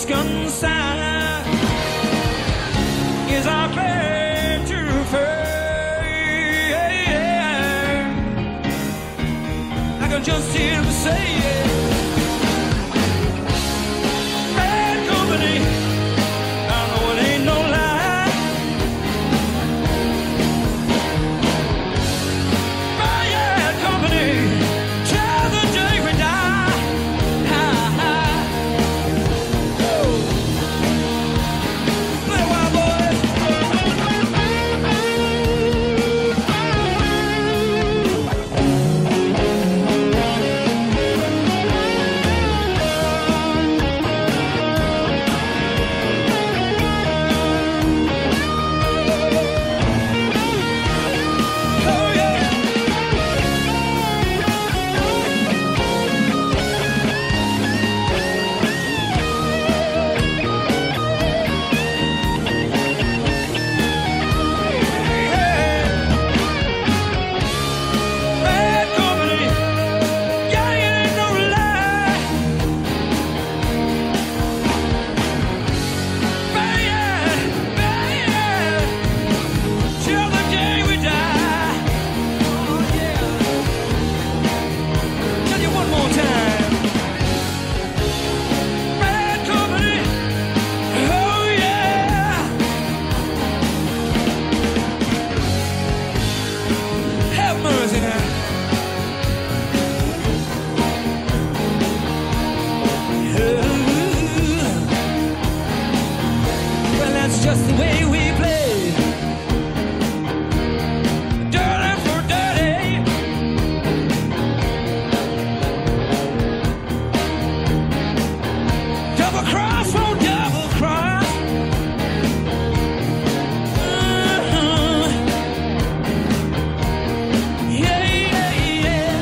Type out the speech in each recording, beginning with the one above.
Wisconsin is our claim to fame. I can just hear him say it. Bad company, I know it ain't no lie. Bad company, till the day we die. Just the way we play, dirty for dirty. Double cross for double cross. Yeah, yeah, yeah.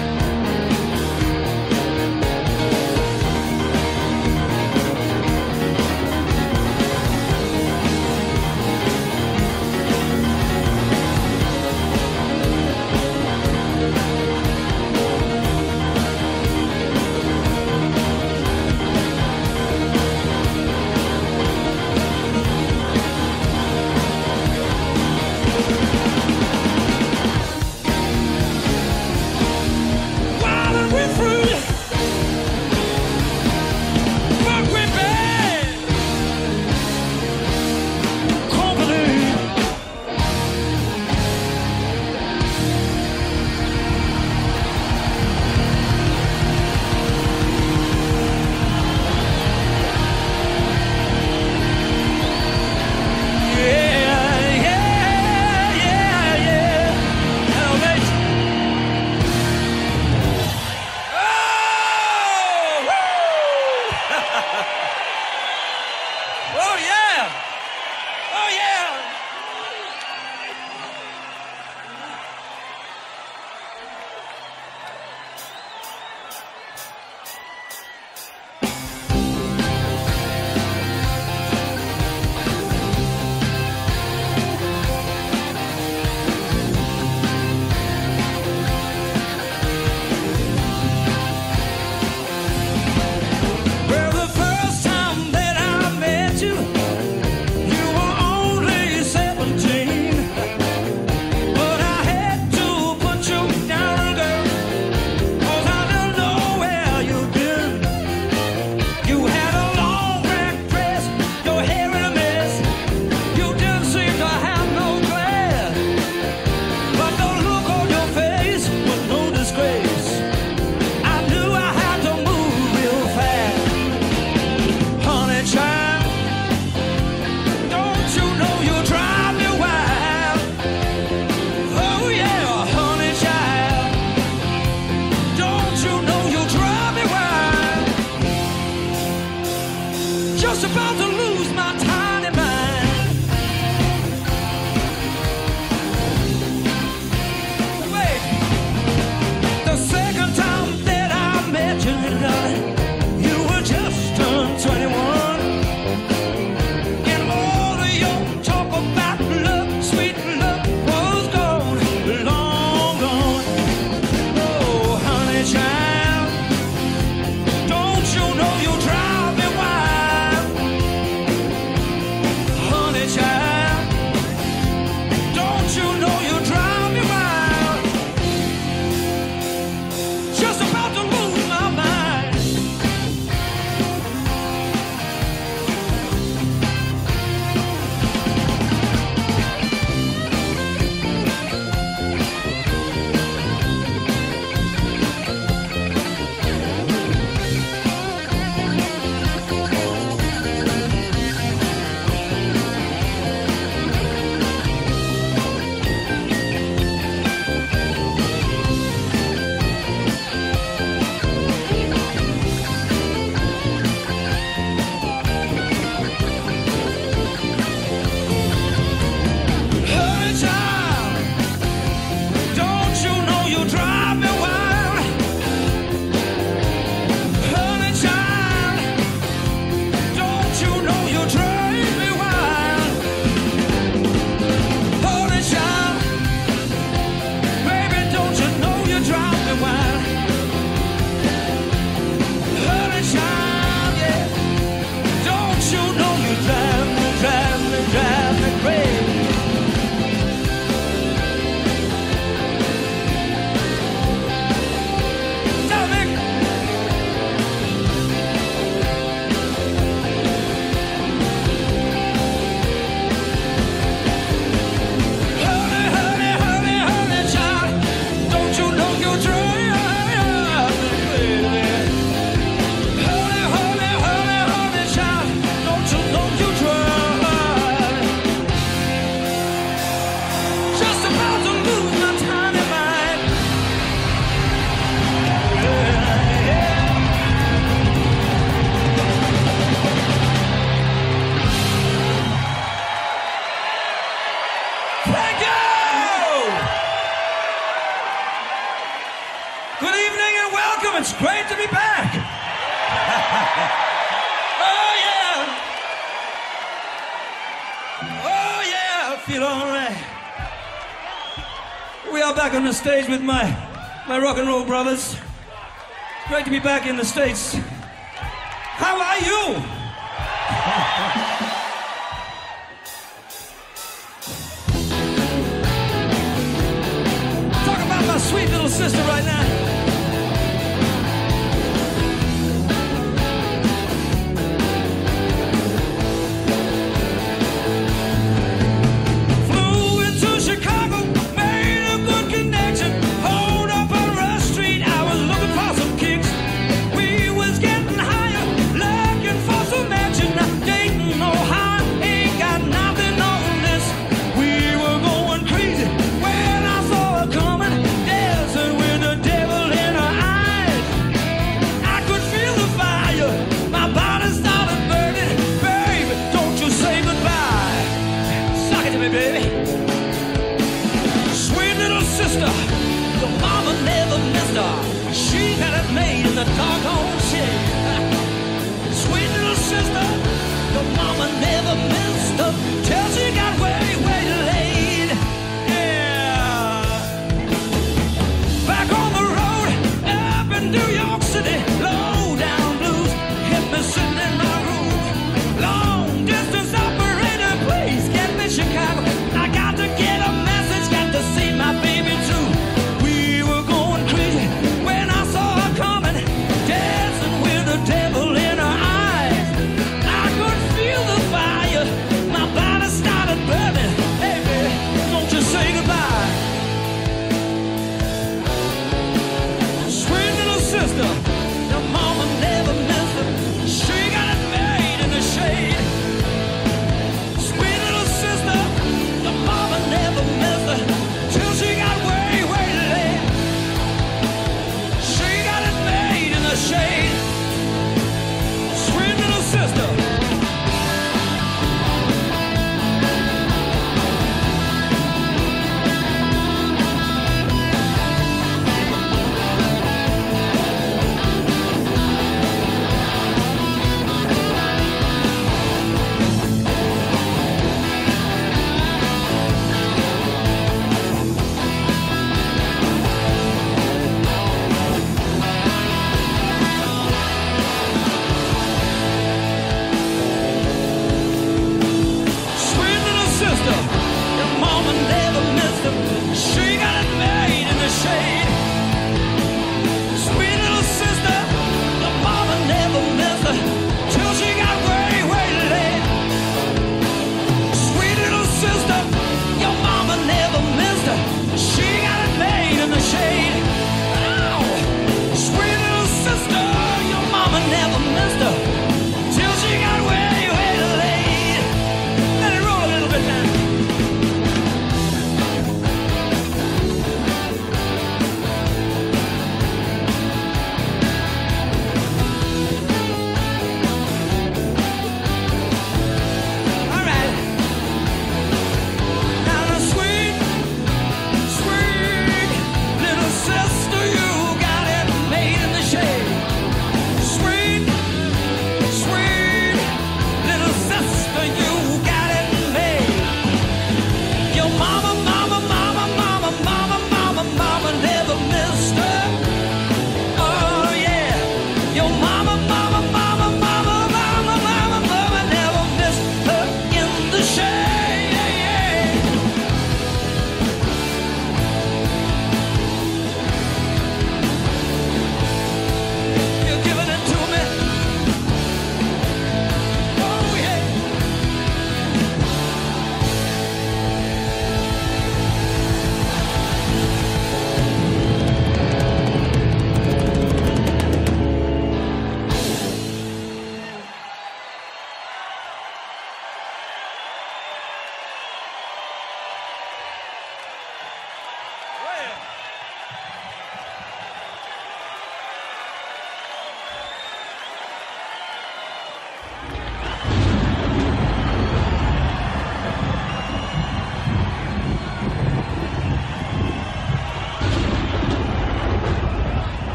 Oh yeah! Oh yeah! Well, the first time that I met you, you were only It's great to be back. Oh, yeah. Oh, yeah, I feel all right. We are back on the stage with my rock and roll brothers. It's great to be back in the States. How are you? Talk about my sweet little sister right now. She had it made in the doggone shed. Sweet little sister, the mama never missed her till she got way, way delayed. Yeah. Back on the road, up in New York City, low down blues hit me sitting in my room. Long distance operator, please get me Chicago. I got to get a message, got to see my baby too. Devil in her eyes, I could feel the fire. My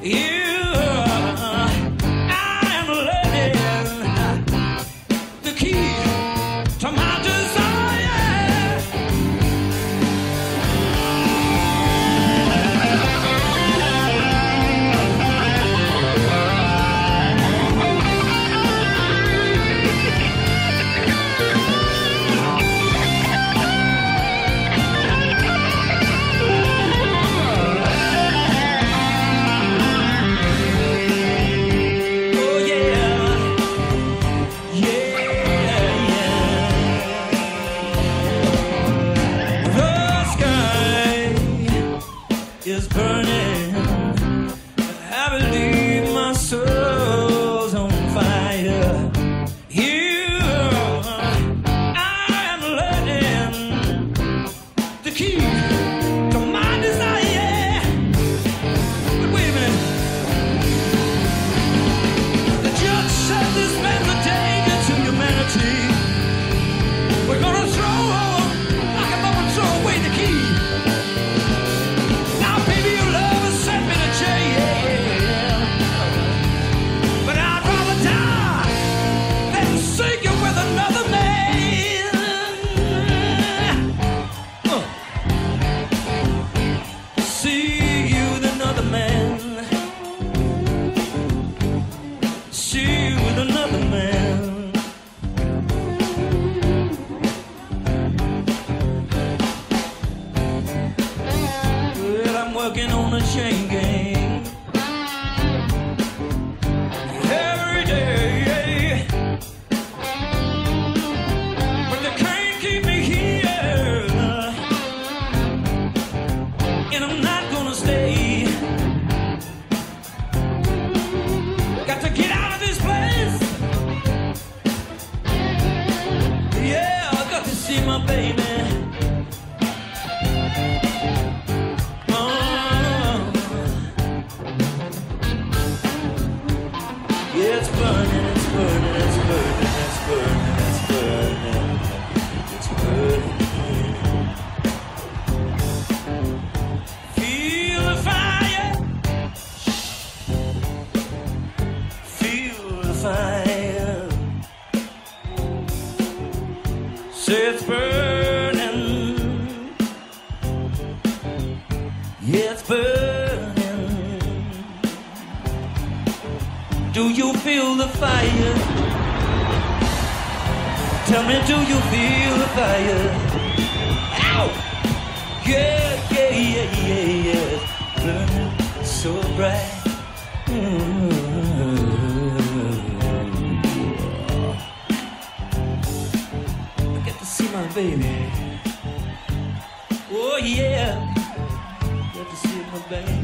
working on a chain gang every day, but they can't keep me here, and I'm not gonna stay. Got to get out of this place. Yeah, I got to see my baby. It's burning, it's burning, it's burning, it's burning, it's burning, it's burning. Feel the fire, feel the fire. Say it's burning, yeah, it's burning. Do you feel the fire? Tell me, do you feel the fire? Ow! Yeah, yeah, yeah, yeah, yeah. Burning so bright. I get to see my baby. Oh yeah, get to see my baby.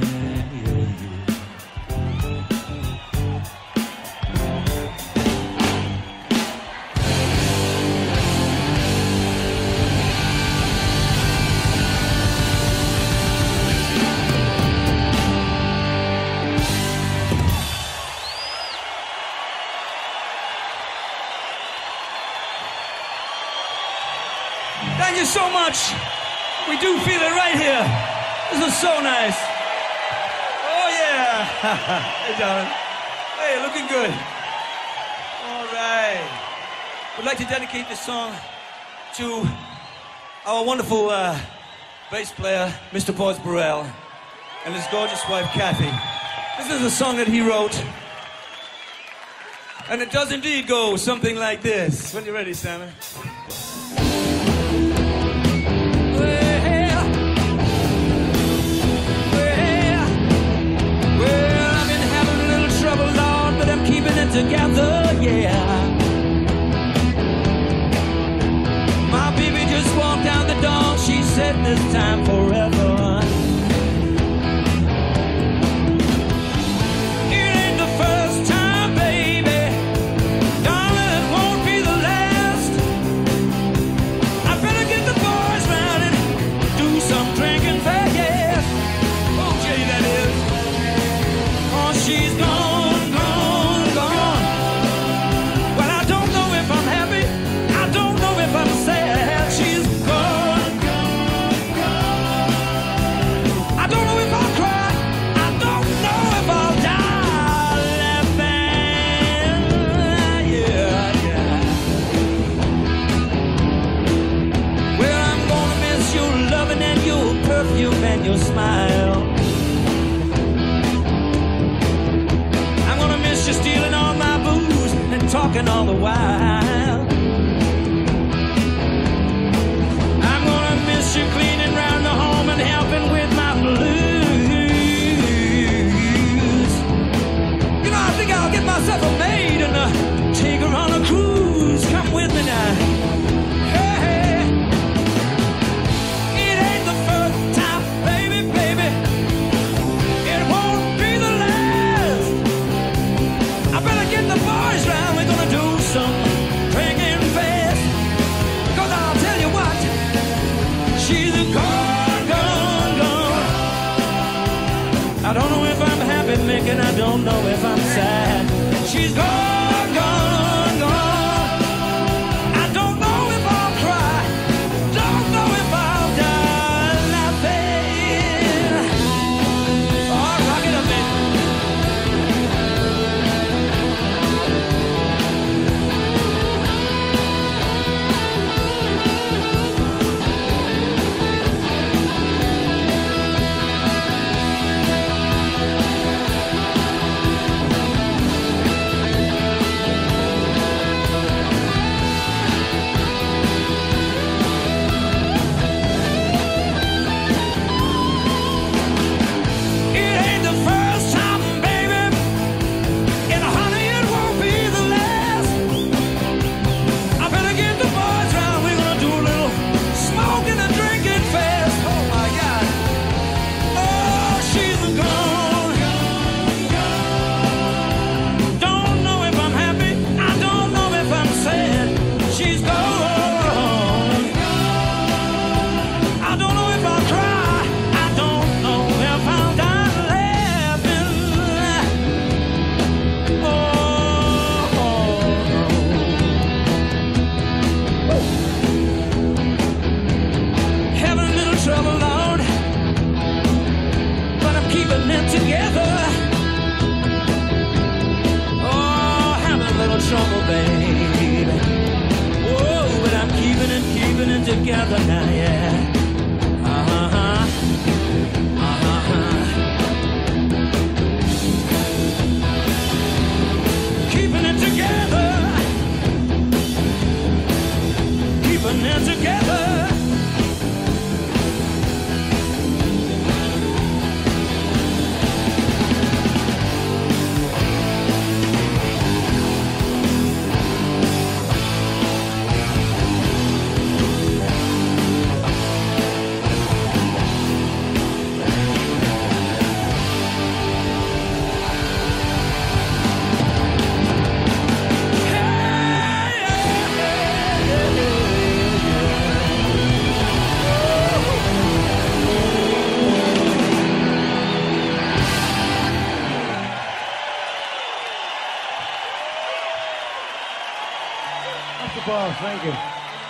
Thank you so much. We do feel it right here. This is so nice. Oh, yeah. Hey, darling. Hey, looking good. All right. We'd like to dedicate this song to our wonderful bass player, Mr. Boz Burrell, and his gorgeous wife, Kathy. This is a song that he wrote. And it does indeed go something like this. When you're ready, Sammy. Keeping it together, yeah. My baby just walked out the door. She said this time forever. It ain't the first time, baby. Darling, it won't be the last. I better get the boys round and do some drinking fast. Oh, Jay, that is. Oh, she's gone. talking all the while. I'm gonna miss you cleaning around the home and helping with my blues. You know, I think I'll get myself a maid and take her on a cruise. Come with me now. Hey, it ain't the first time, baby, baby. It won't be the last. I better get the boys round. We're gonna do some drinking fast. 'Cause I'll tell you what, she's a gone, gone, gone. I don't know if I'm happy, Mick, and I don't know if I'm sad. She's gone, gone, gone. I don't know if I'll cry, don't know if I'll die laughing. Oh, rock it up, man. It ain't the first time, baby, and honey, it won't be the last. I better get the boys round. We're gonna do a little smoking and drinking fast. Oh my God! Oh, she's gone. Don't know if I'm happy. I don't know if I'm sad. She's gone. I don't know if I'll cry. I don't know if I'll die laughing. Having a little trouble, Lord, but I'm keeping it together. Oh, having a little trouble, baby. Whoa, but I'm keeping it together now, yeah. Uh-huh. Keeping it together. Keeping it together. Mr. Boss, thank you.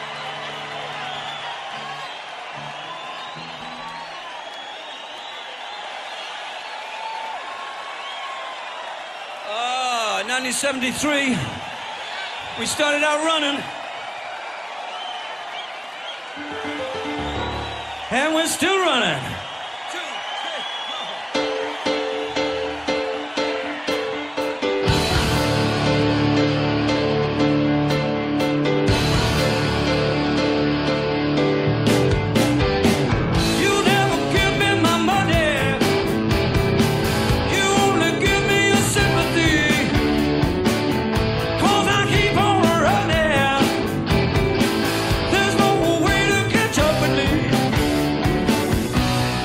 Oh, 1973, we started out running, and we're still running. You never give me my money. You only give me your sympathy. 'Cause I keep on running. There's no way to catch up with me.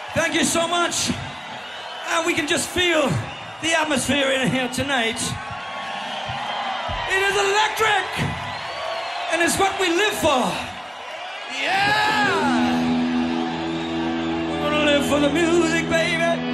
Thank you so much. And we can just feel the atmosphere in here tonight. It is electric. And it's what we live for. Yeah! We're gonna live for the music, baby.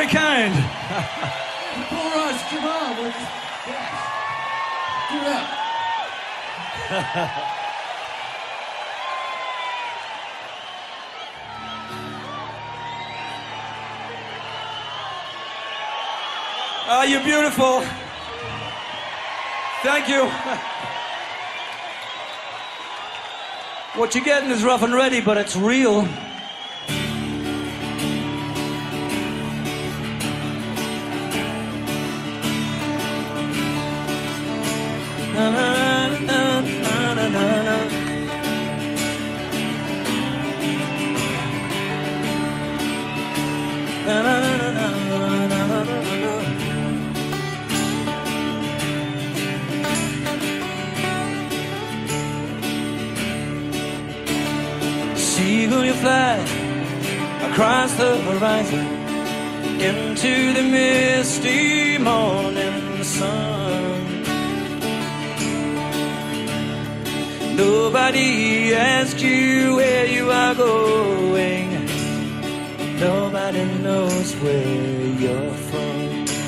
very kind. Paul Rush, come on. We're just, yes. Give it up. Oh, you're beautiful. Thank you. What you're getting is rough and ready, but it's real. Na, na, na, na, na, na, na. Na, na, na, na, na, na, na, na. Seagull, you fly across the horizon into the misty morning sun. Nobody asks you where you are going. Nobody knows where you're from.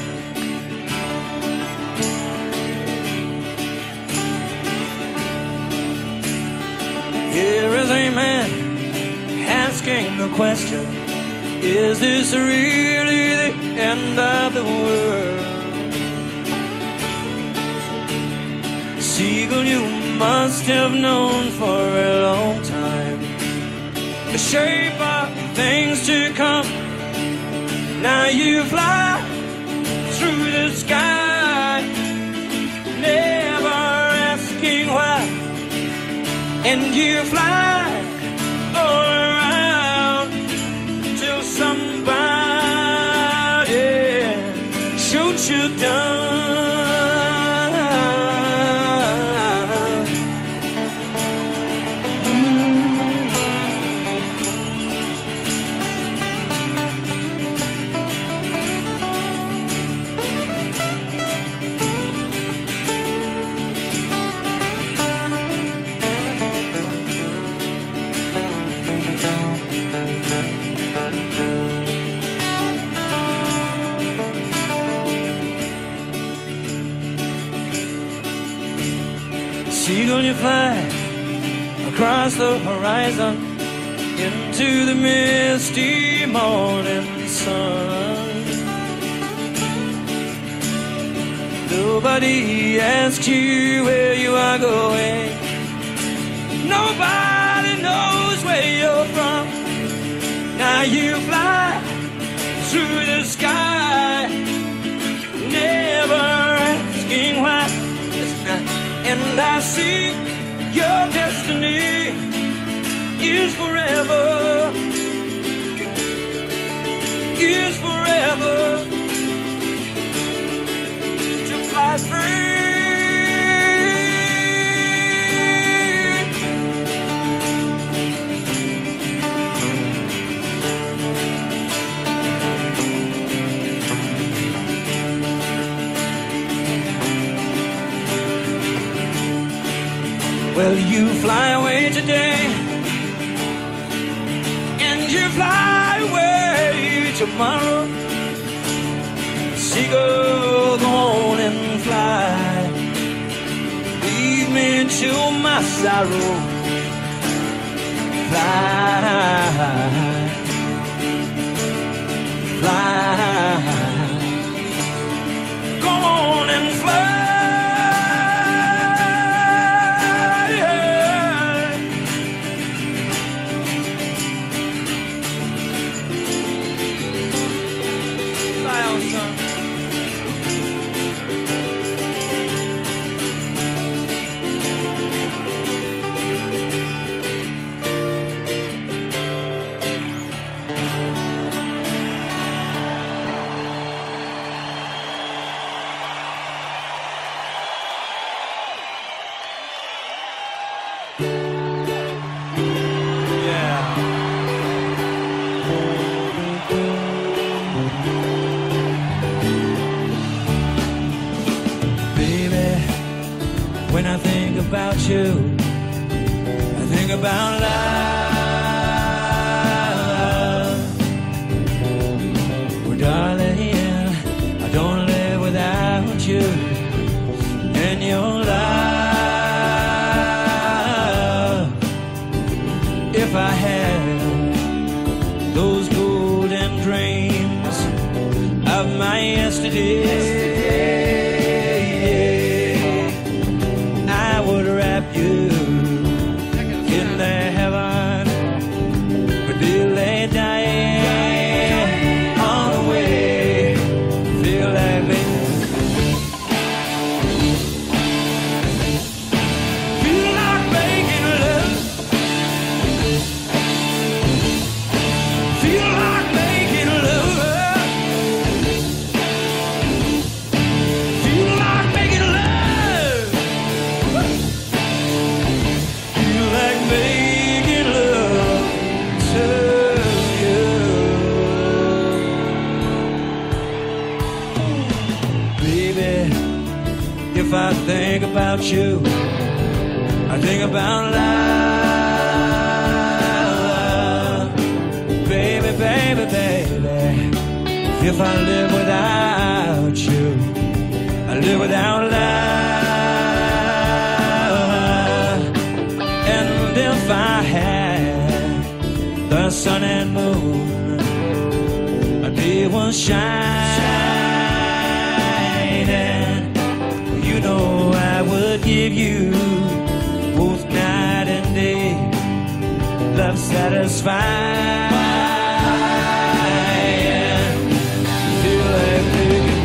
Here is a man asking the question, is this really the end of the world? Seagull, you must have known for a long time the shape of things to come. Now you fly through the sky, never asking why, and you fly all around till somebody shoots you down. Seagull, you fly across the horizon into the misty morning sun. Nobody asks you where you are going. Nobody knows where you're from. Now you fly through the sky, never asking why. And I see your destiny is forever, is forever to fly free. Well, you fly away today, and you fly away tomorrow. Seagull, go on and fly. Leave me to my sorrow. Fly, fly. Go on and fly. When I think about you, I think about love. Oh, darling, if I had those golden dreams of my yesterday, I would wrap you in the heaven where they lay dying on the way. Feel like me. Feel like making love. Feel like making love. Feel like making love. Feel like making love to you. Baby, if I think about you, I think about love. Baby, baby, baby, if I live without you, I live without love. And if I had the sun and moon, a day was shining, you know I would give you both night and day, love satisfied. Feel like making,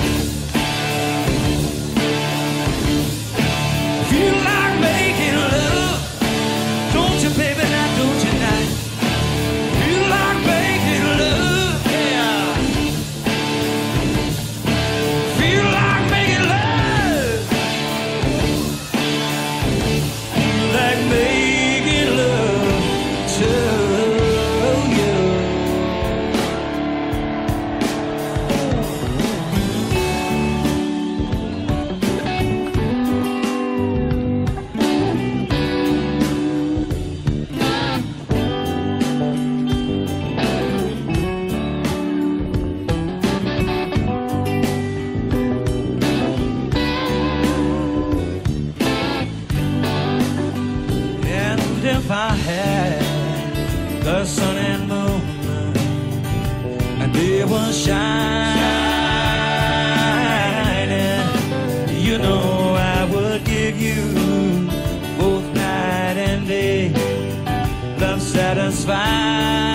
feel like making love. Don't you, baby, now don't you now? Feel like making love, yeah. Feel like making love. Feel like making love to you. And if I had the sun and moon, and it was shining, you know I would give you both night and day, love satisfied.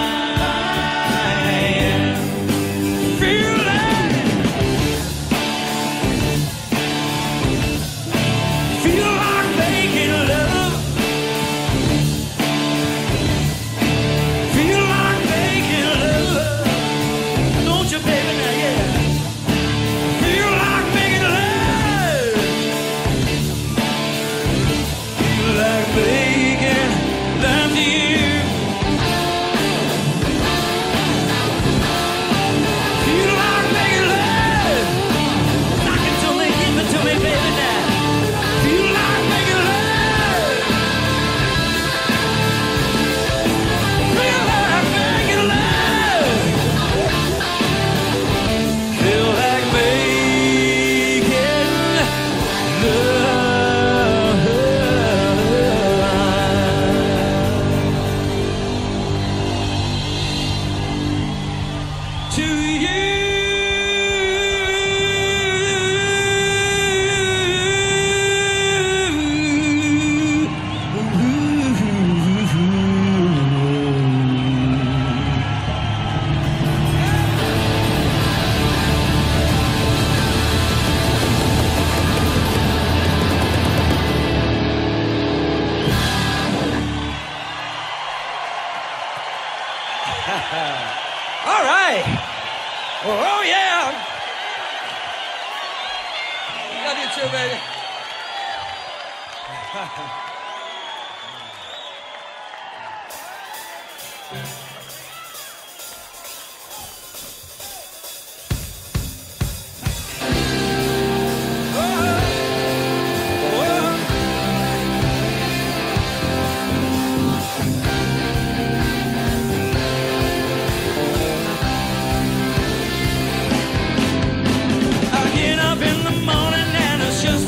Feel like, feel like making love. Feel like making love. Don't you, baby, now, yeah. Feel like making love. Feel like making love to you. Feel like making love. Knock it to me, give it to me, baby, now. Feel like making love. Feel like making love. Feel like making love to All right. Oh, yeah. Love you too, baby.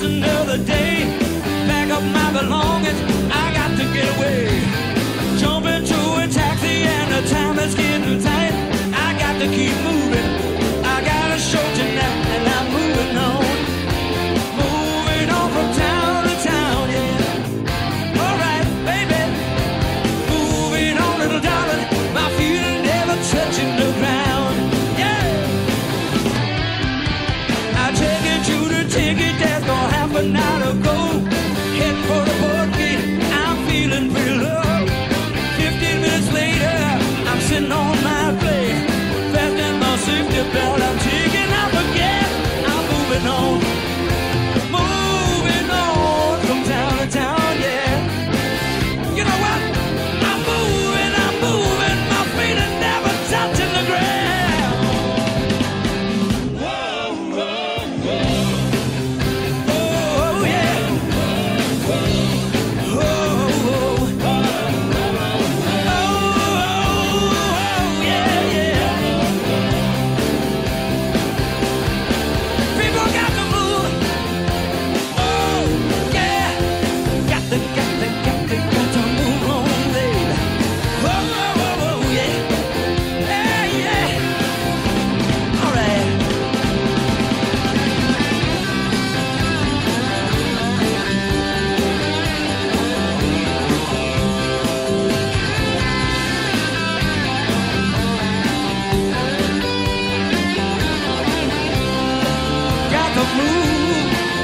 Day, pack up my belongings, I got to get away. Jumping it's getting tight. I got to keep moving. I got a show tonight, and I'm moving on. Moving on from town to town, yeah. All right, baby. Moving on, little darling. My feet are never touching the ground, yeah. I take it to the ticket desk, gonna half an hour to go. Heading for the board gate, I'm feeling pretty low. 15 minutes later, I'm sitting on my plate, fastening my safety belt. I'm taking out the gas, I'm moving on. Moving on from town to town, yeah. You know what? I'm moving, my feet are never touching the ground. Whoa, whoa, whoa. Oh, yeah. Oh, yeah, yeah. People got to move. Oh, yeah. Got to move on, baby. Oh, yeah. Yeah, yeah. All right. Got to move.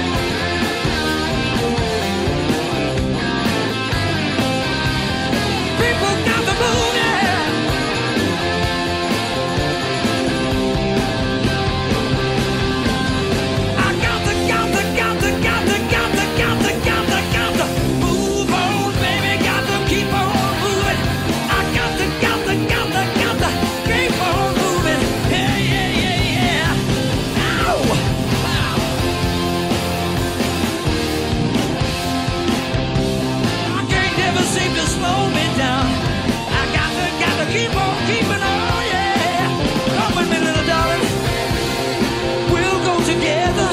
People got to move, yeah. I got to move on, baby. Got to keep on moving. I got to keep on moving. Yeah, yeah, yeah, yeah. Ow! I can't never seem to slow me down. I got to keep on keeping on, yeah. Come with me, little darling. We'll go together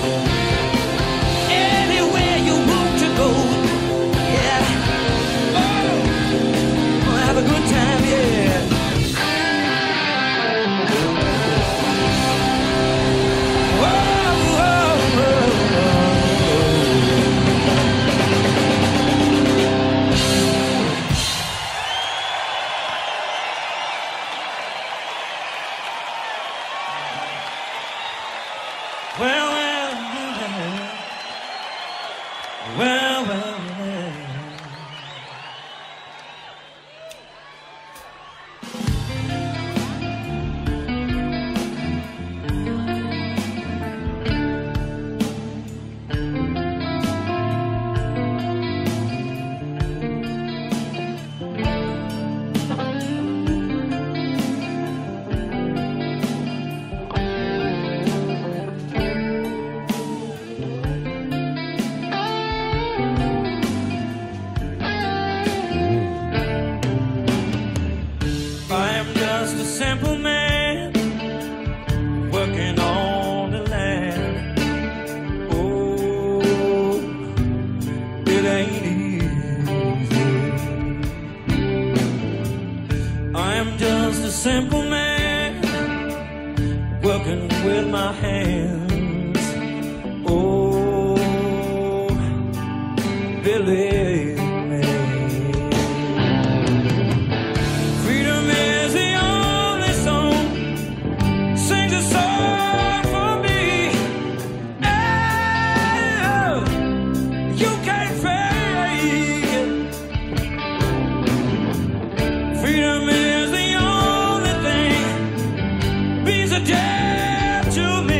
anywhere you want to go, yeah. Oh, we'll have a good time, yeah. Whoa, whoa, whoa, well, well, well. I am just a simple man working on the land. Oh, it ain't easy. I am just a simple man working with my hands. Oh, believe me. Freedom is the only song sings a song for me. Oh, you can't fake it. Freedom is the only thing means a death to me.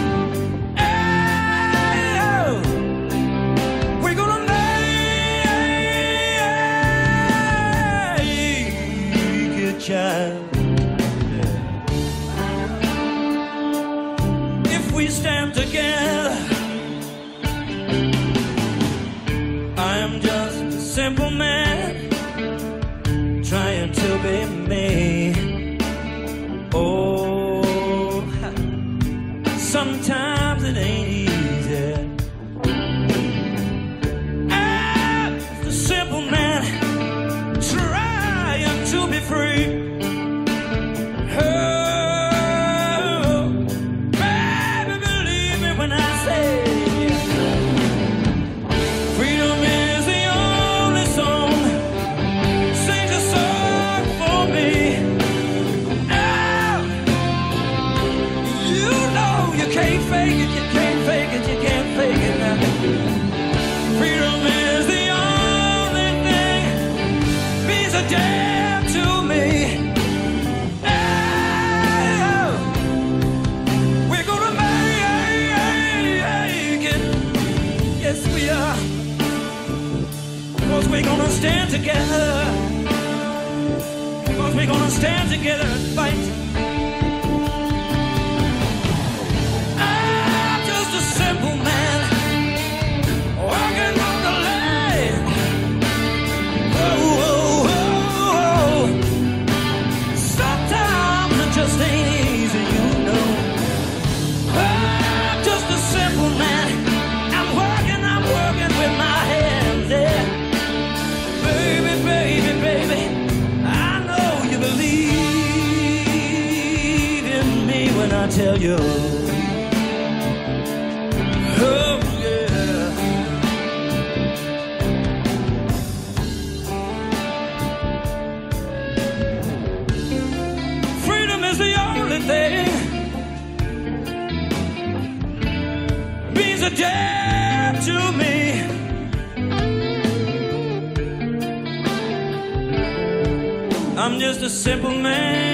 Oh, we're gonna make it, child. If we stand together, I am just a simple man trying to be me. Oh, sometimes it ain't easy. I'm the simple man trying to be free. we are. 'Cause we're gonna stand together. 'Cause we're gonna stand together and fight. I'm just a simple man working on the land. Oh, oh, oh, oh. Sometimes it just ain't easy, you know. I'm just a simple man. I'm working with my hands, yeah. Baby, baby, baby, I know you believe in me when I tell you. Oh, yeah. Freedom is the only thing. Means a damn to me. I'm just a simple man.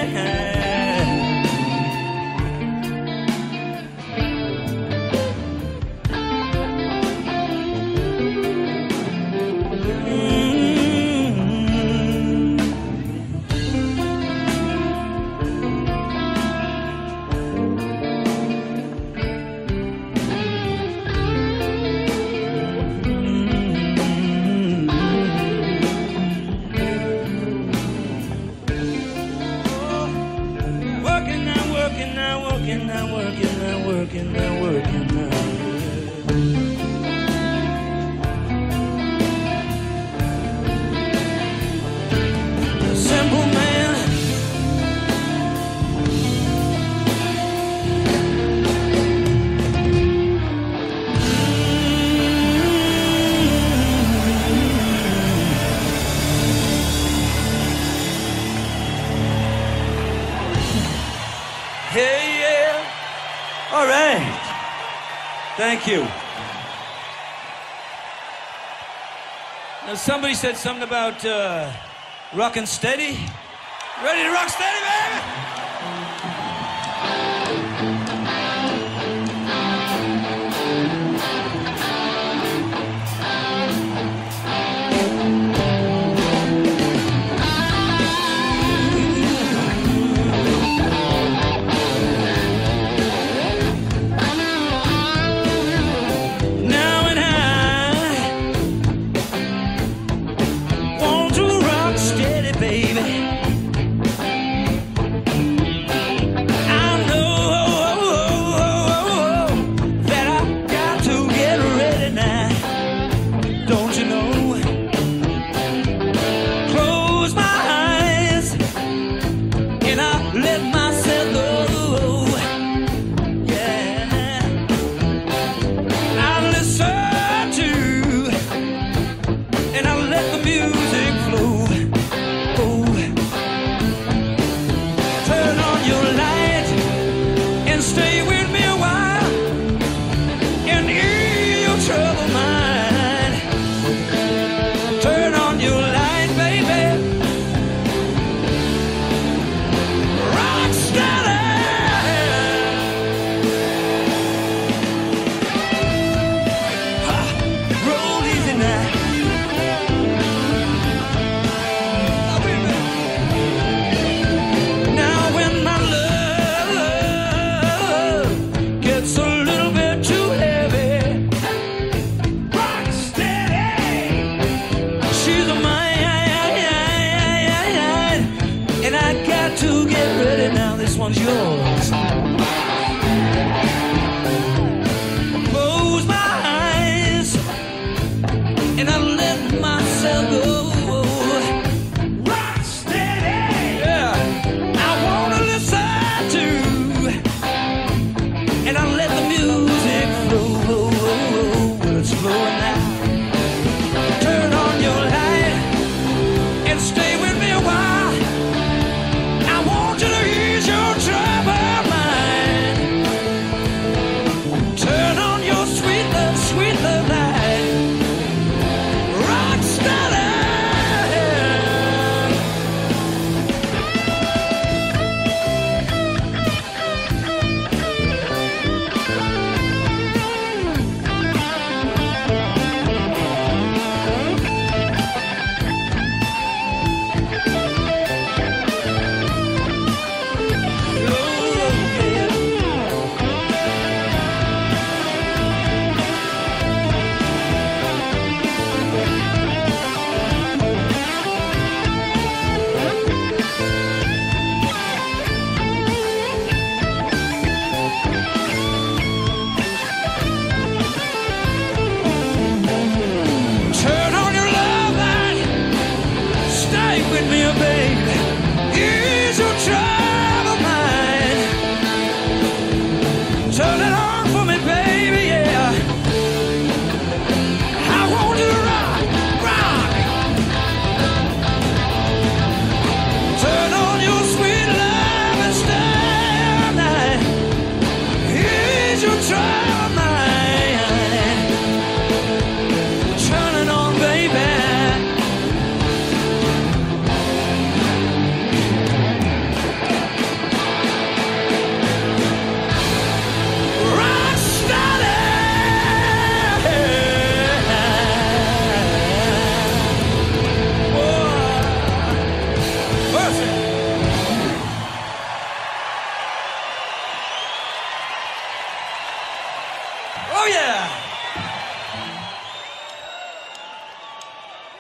Working now. Simple man. Hey, yeah. All right. Thank you. Now, somebody said something about rockin' steady. Ready to rock steady, baby?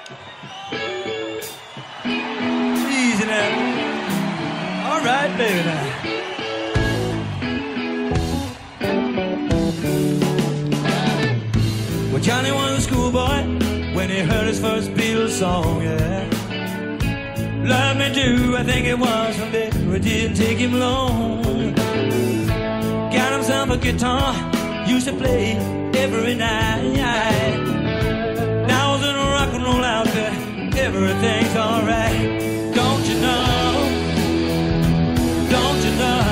Easy now. All right, baby now. Well, Johnny was a schoolboy when he heard his first Beatles song, yeah. Love Me Do, I think it was from there. It didn't take him long. Got himself a guitar, used to play every night. Now he's in a rock and roll outfit, everything's alright. Don't you know? Don't you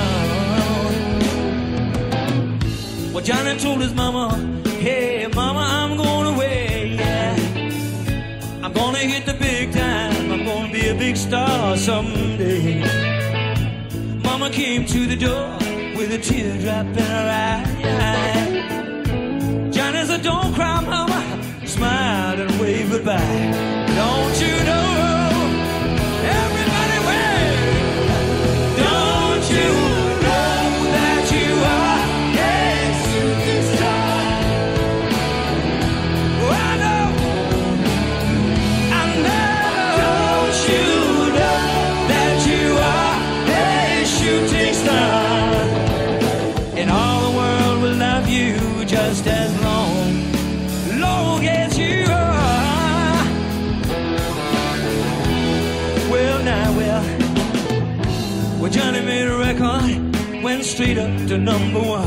know? Well, Johnny told his mama, hey, mama, I'm going away, yeah. I'm gonna hit the big time, I'm gonna be a big star someday. Mama came to the door with a teardrop in her eye. Johnny said, don't cry, mama, smiled and waved goodbye. Don't you know? Everybody wave. Don't you know that you are a shooting star? Oh, I know. I know. Don't you know that you are a shooting star? And all the world will love you just as long as you are. Well, now, well, Johnny made a record, went straight up to #1.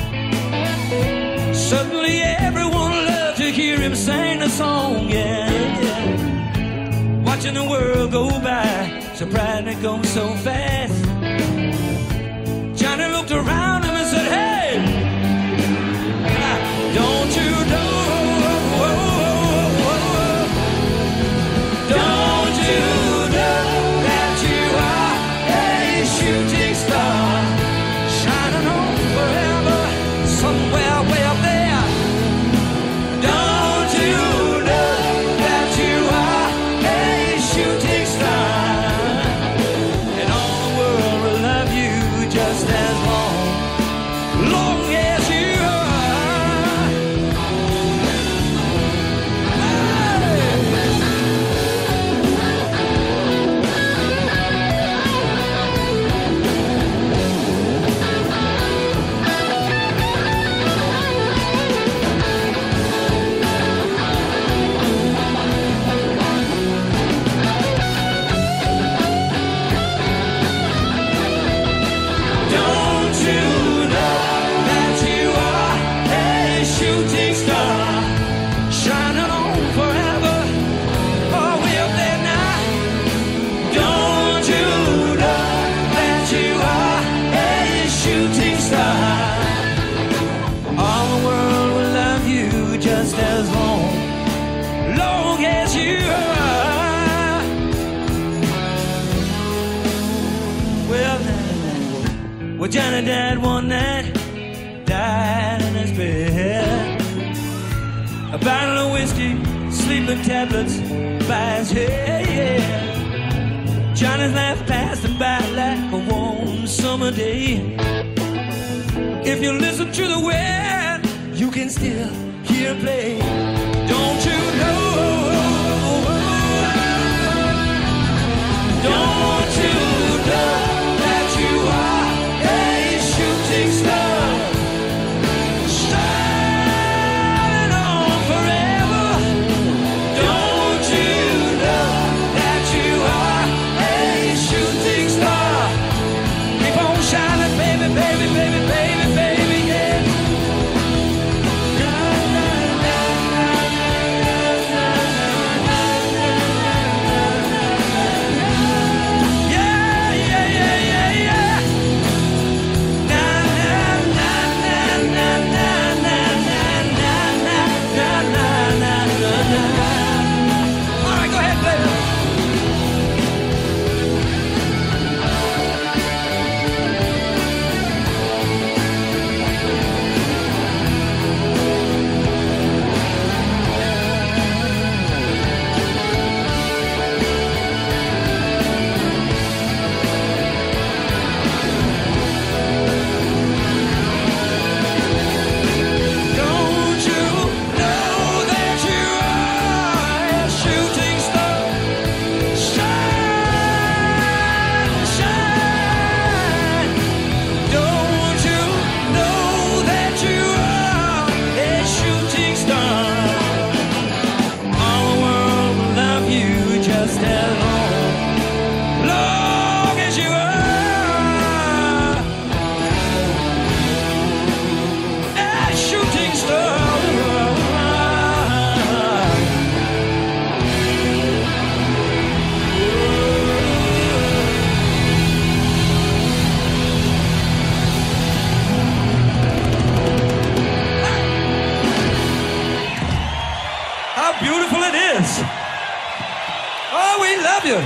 Suddenly everyone loved to hear him sing the song, yeah, yeah. Watching the world go by, surprised it goes so fast. Johnny looked around him and said, hey, don't you know? Don't you know that you are a shooting star, shining on forever, somewhere way up there? Don't you know that you are a shooting star? And all the world will love you just as long as you are. Well, Johnny died one night, died in his bed. A bottle of whiskey, sleeping tablets by his head, yeah. Johnny's life passed him by like a warm summer day. If you listen to the wind, you can still hear him play. Don't you know? Don't you know that you are a shooting star, shining on forever? Don't you know that you are a shooting star? Keep on shining, baby, baby, baby, baby, baby, yeah. How beautiful it is. Oh, we love you.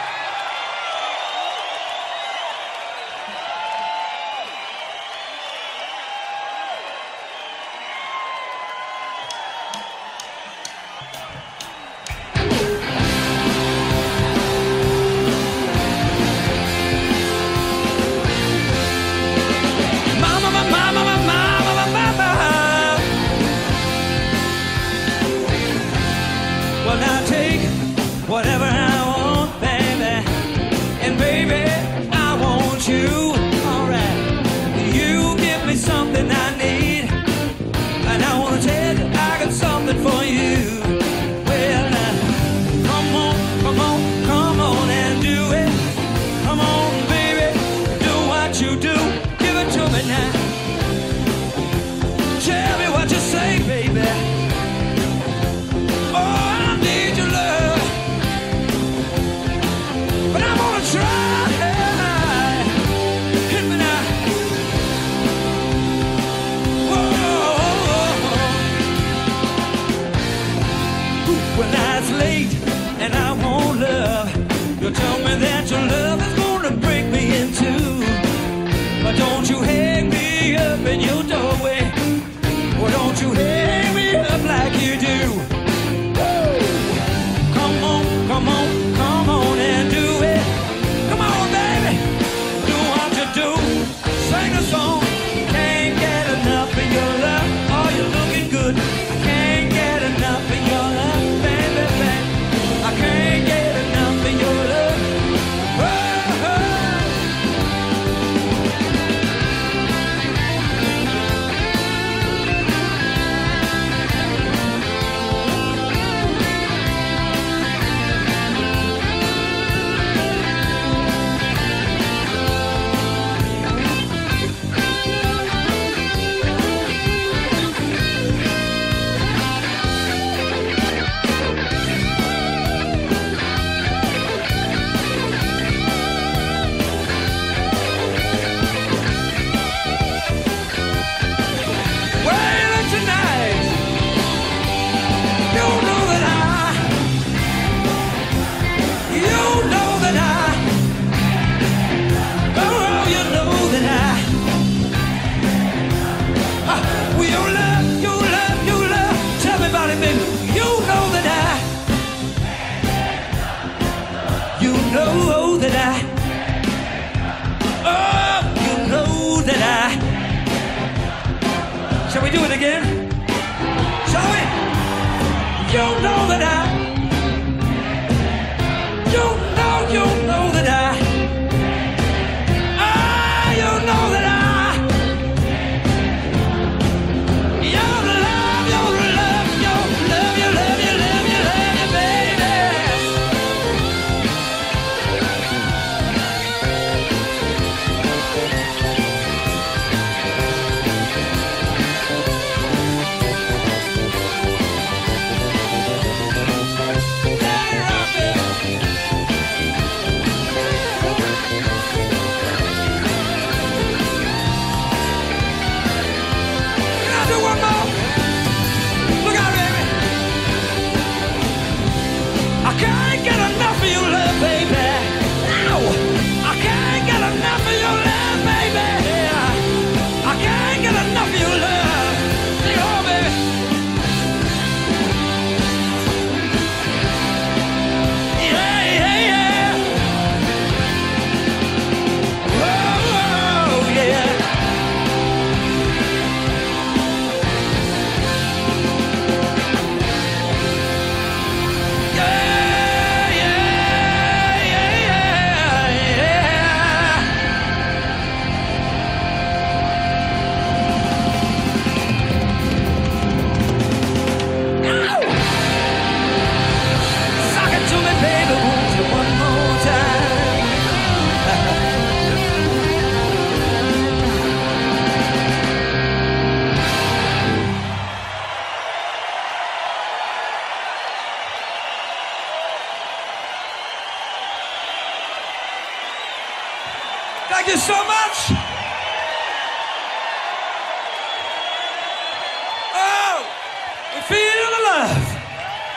Well, now take whatever I want, baby. And baby, I want you. Alright. You give me something I need. And I want to tell you I got something for you. Well, come on, come on, come on and do it. Come on, baby, do what you do. Give it to me now. Tell me what you say, baby. And I want love. You tell me that your love is gonna break me in two. But don't you hang me up in your doorway. Or don't you hang me up like you do. Woo! Come on, come on, come on and do it. Come on, baby, do what you do. Sing a song. Can't get enough of your love. Oh, you're looking good. I can't get enough of your love, baby, baby. I can't get enough of your love. Oh, oh. Shall we do it again? Shall we? You know that you know that you know that your love, your love, your love, your love, your love, your love, your baby. Thank you so much. Oh, we feel the love.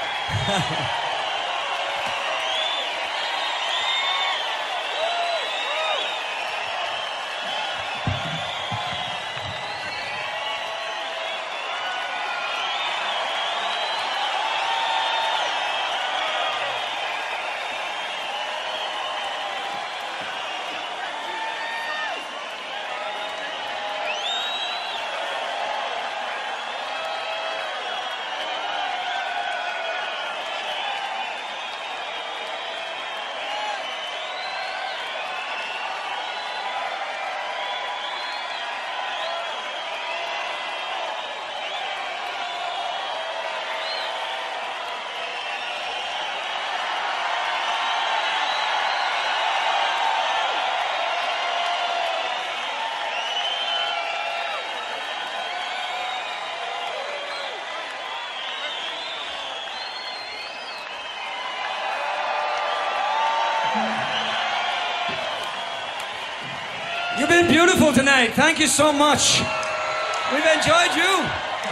You've been beautiful tonight. Thank you so much. We've enjoyed you.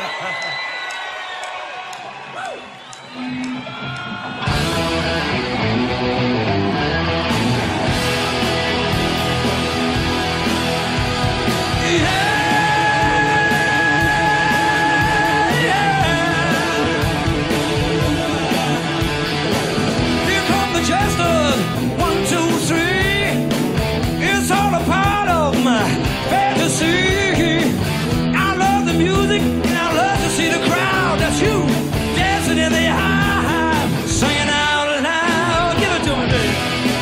Here come the jesters. 1, 2, 3. It's all a part of my fantasy. I love the music and I love to see the crowd. That's you dancing in the high, singing out loud. Give it to me, baby.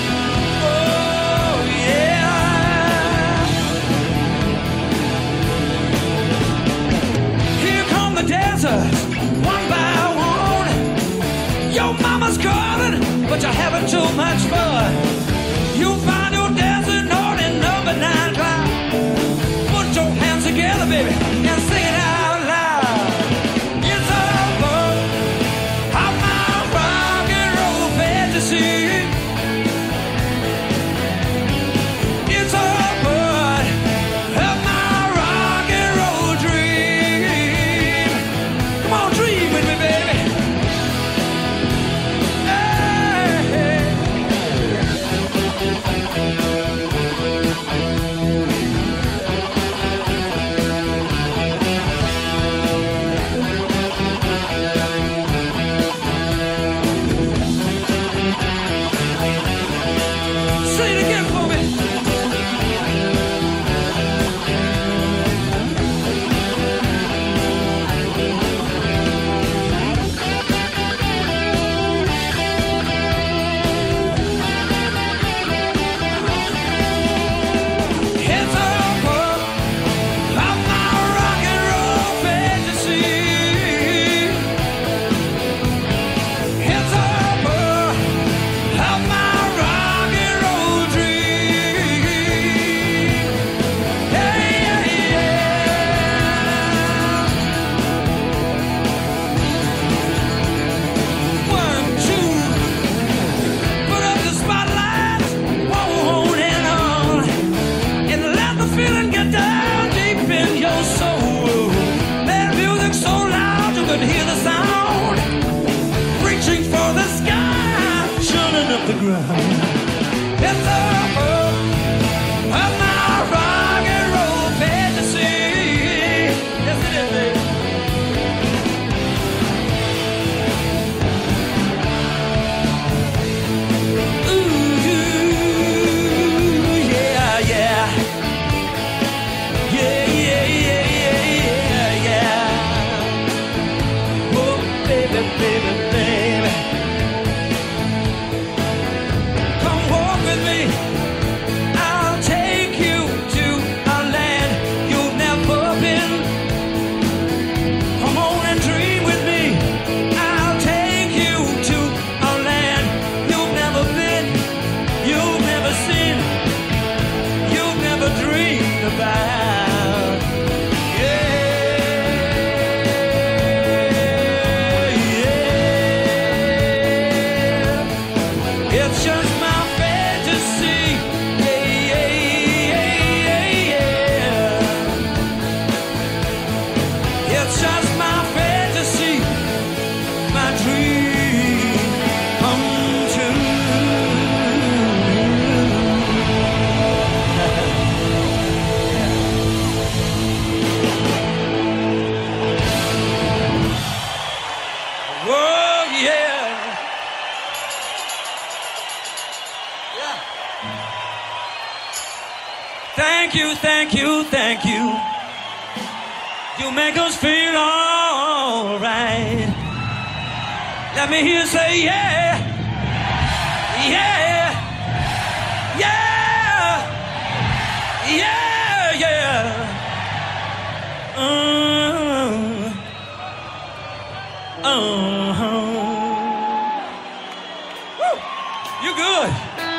Oh yeah. Here come the dancers, one by one. Your mama's calling, but you're having too much fun. You find your dancing on in number 9 cloud. Put your hands together, baby, and sing it out loud. It's over. I'm my rock and roll fantasy. It's over. I'm my rock and roll dream. Come on, dream with me, baby. Hey. Say it again for me. It's over. I'm my rock and roll fantasy. It's over. I'm my rock and roll dream. Hey, yeah, yeah. 1, 2. Put up the spotlights, on and on, and let the feeling get down deep in your soul. That music so loud you could hear the sound, reaching for the sky, churning up the ground. It's over. I'm my rock and roll fantasy. Yes, it is, baby. Ooh, yeah, yeah. Yeah, yeah, yeah, yeah, yeah. Oh, baby, baby, baby. Thank you, thank you, thank you. You make us feel all right. Let me hear you say yeah, yeah, yeah, yeah, yeah. Woo, you good.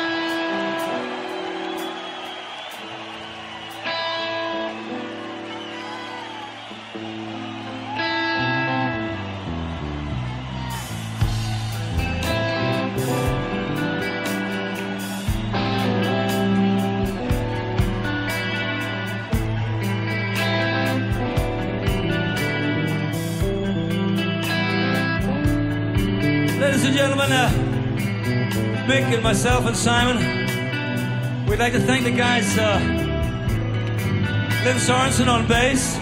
Ladies and gentlemen, Mick and myself and Simon, we'd like to thank the guys, Lynn Sorensen on bass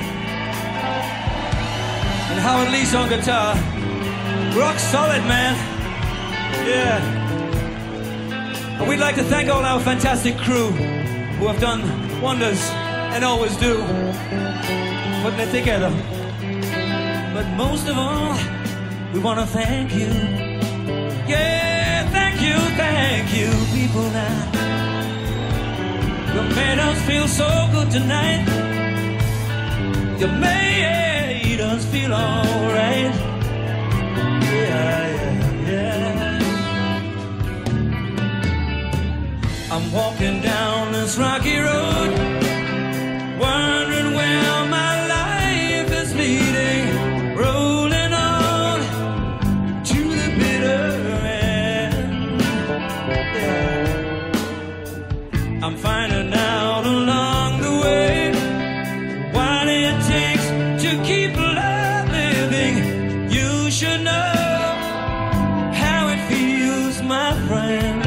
and Howard Leese on guitar. Rock solid, man. Yeah. And we'd like to thank all our fantastic crew who have done wonders and always do, putting it together. But most of all, we want to thank you. Yeah, thank you, people now. You made us feel so good tonight. You made us feel alright. Yeah, yeah, yeah. I'm walking down this rocky road, wondering where my life is leading. Rolling on to the bitter end. Yeah. I'm finding out along the way what it takes to keep love living. You should know how it feels, my friend.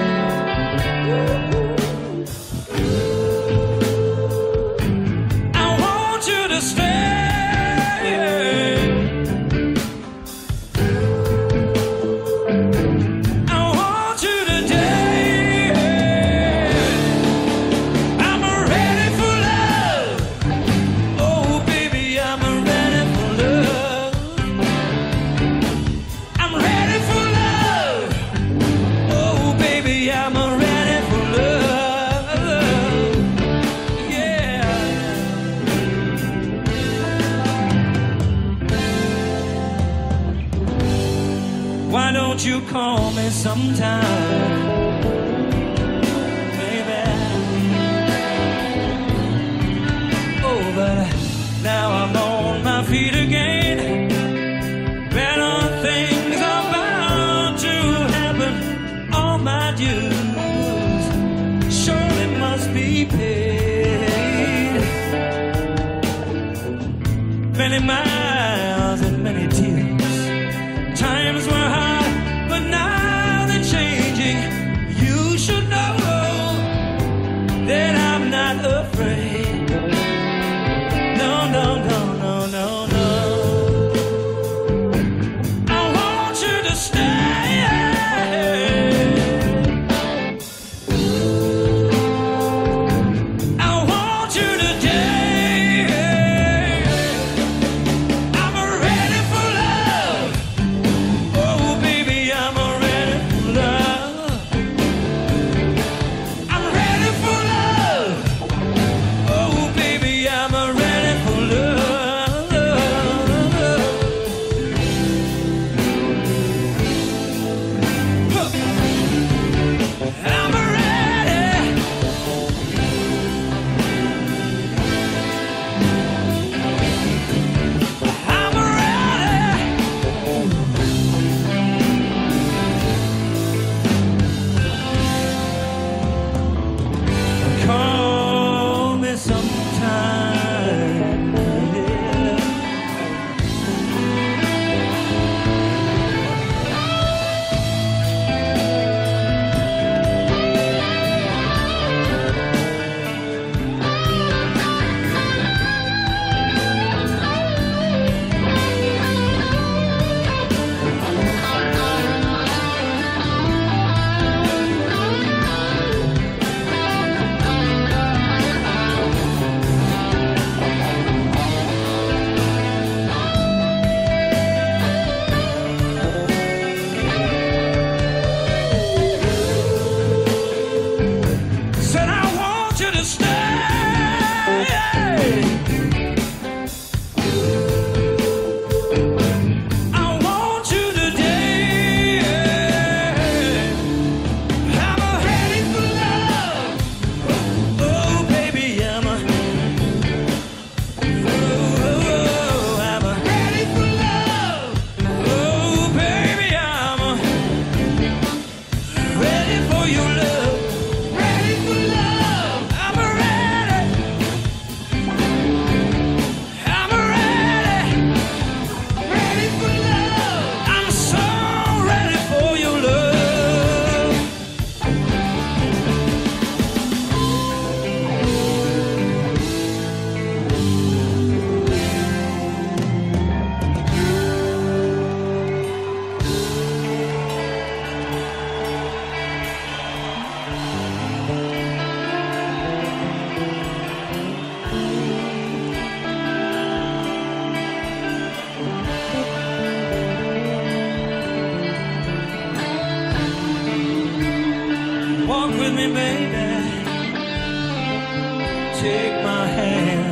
I want you to stay. Why don't you call me sometime, baby? Oh, but now I'm on my feet again. Better things are bound to happen. All my dues surely must be paid. Many miles and many tears. Times were hard, but now they're changing. You should know that I'm not afraid. No, no, no, no, no, no. I want you to stay. I want you to stay. with me, baby. Take my hand.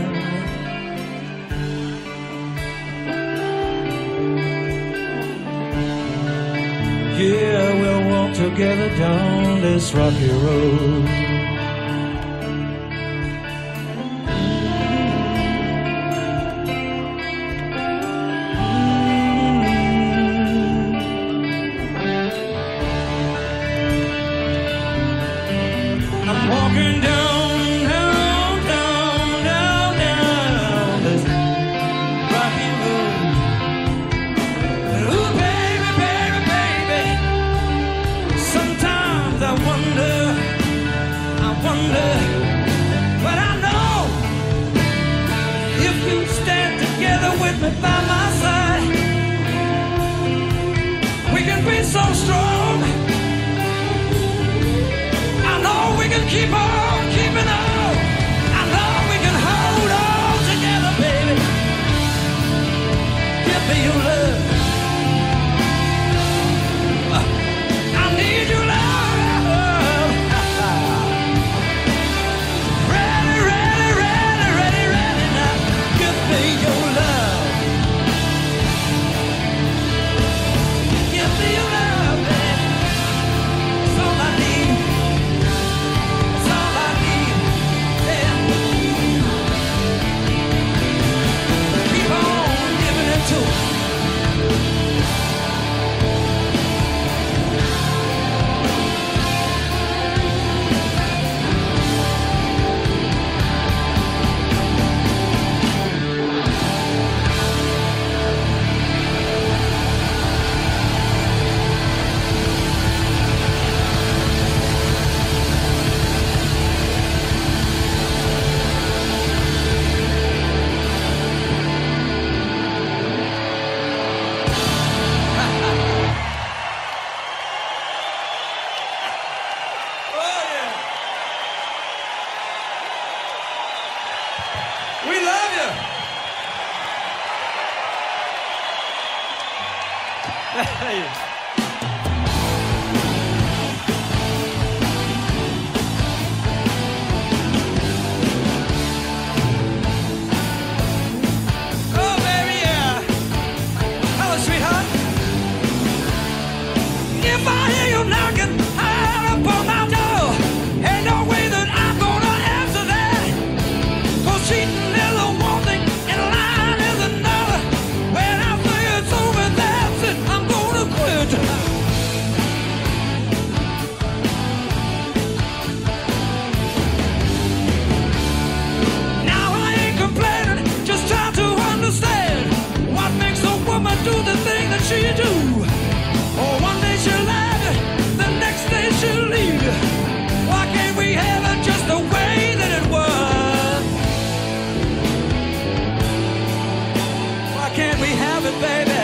Yeah, we'll walk together down this rocky road. I'm walking down this rocky road. Ooh, baby, baby, baby. Sometimes I wonder, but I know if you stand together with me by my side, we can be so strong. I know we can keep on keeping on. I know we can hold on together, baby. Give me your love. I need your love. Ready, ready, ready, ready, ready now. Give me your love. Give me your love, baby. It's all I need. It's all I need. Yeah. Keep on giving it to me. Oh, yeah. We love you. Oh, baby, yeah. Hello, sweetheart. If I hear you knocking hard upon my door, ain't no way that I'm gonna answer that. 'Cause cheating is a one thing and lying is another. When I say it's over, that's it. I'm gonna quit. Now I ain't complaining, just trying to understand what makes a woman do the thing that she do. Oh, one day she'll love you, the next day she'll leave you. Why can't we have it just the way that it was? Why can't we have it, baby?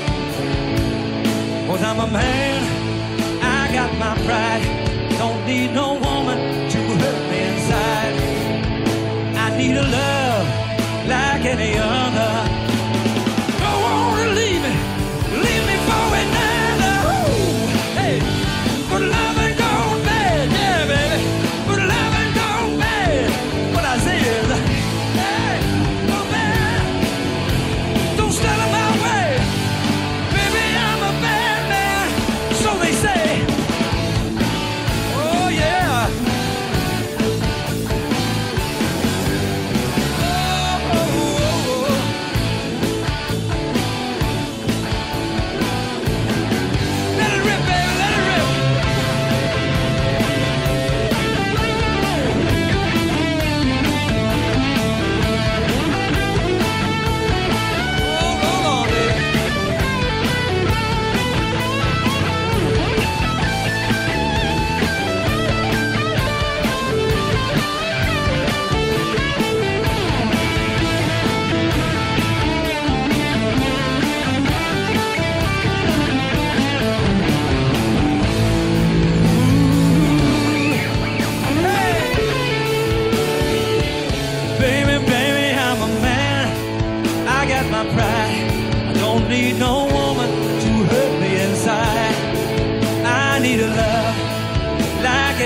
'Cause I'm a man, I got my pride. Don't need no woman to hurt me inside. I need a love like any other. Don't wanna leave me for another. Ooh, hey, but love ain't gone bad, yeah, baby. But love ain't gone bad. What I say is, hey, oh man, don't stand in my way. Baby, I'm a bad man, so they say. Oh yeah.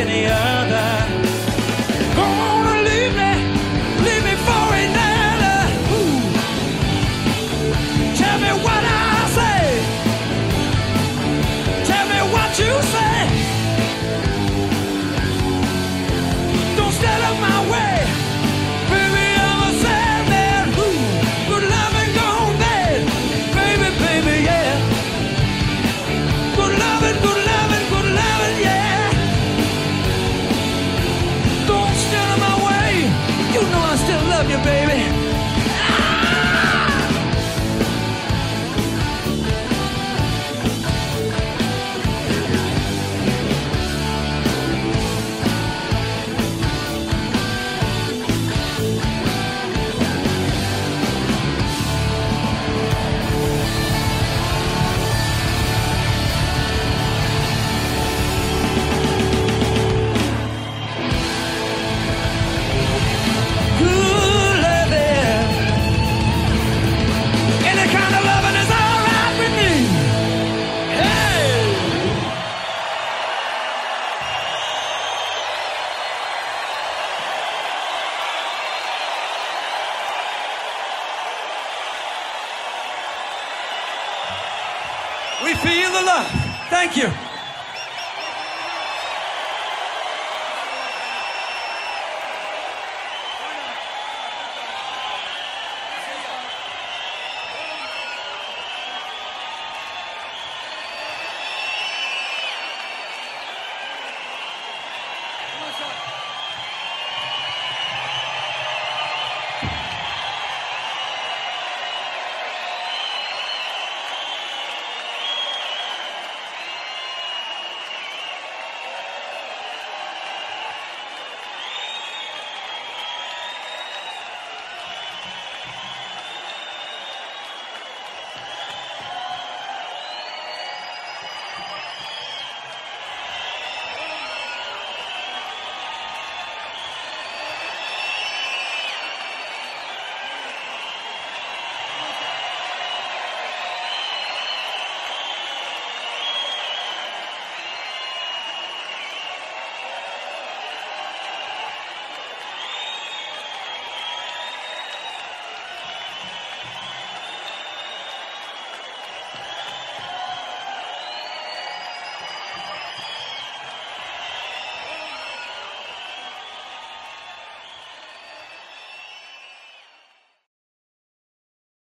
any other. Gonna leave me for another. Ooh. Tell me what I say. Tell me what you say. Don't stand up my way. Baby, I'm a sad man. Ooh. Good loving gone bad. Baby, baby, yeah. Good loving, good loving, good loving, yeah. Don't stand in my way. You know I still love you, baby. Good loving. Any kind of loving is all right with me. Hey! We feel the love. Thank you.